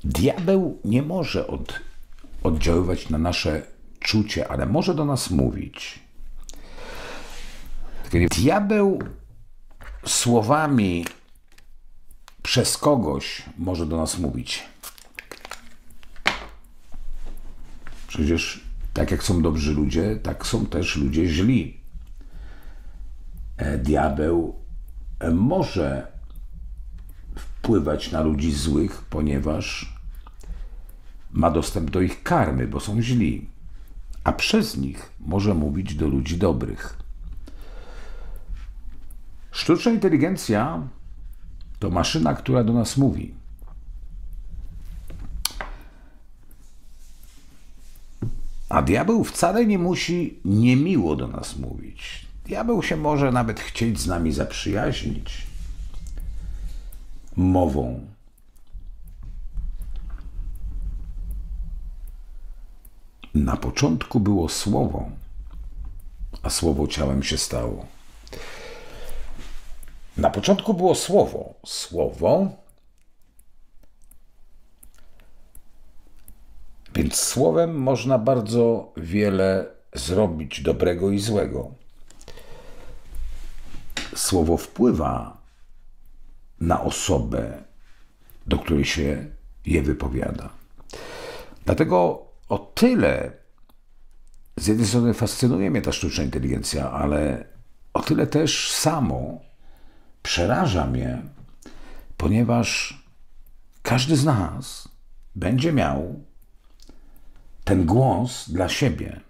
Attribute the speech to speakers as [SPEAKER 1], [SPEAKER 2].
[SPEAKER 1] Diabeł nie może oddziaływać na nasze czucie, ale może do nas mówić. Diabeł słowami przez kogoś może do nas mówić. Przecież tak jak są dobrzy ludzie, tak są też ludzie źli. Diabeł może wpływać na ludzi złych, ponieważ ma dostęp do ich karmy, bo są źli, a przez nich może mówić do ludzi dobrych. Sztuczna inteligencja to maszyna, która do nas mówi. A diabeł wcale nie musi niemiło do nas mówić. Diabeł się może nawet chcieć z nami zaprzyjaźnić mową. Na początku było słowo, a słowo ciałem się stało. Na początku było słowo. Więc słowem można bardzo wiele zrobić dobrego i złego. Słowo wpływa na osobę, do której się je wypowiada. Dlatego o tyle z jednej strony fascynuje mnie ta sztuczna inteligencja, ale o tyle też samo przeraża mnie, ponieważ każdy z nas będzie miał ten głos dla siebie.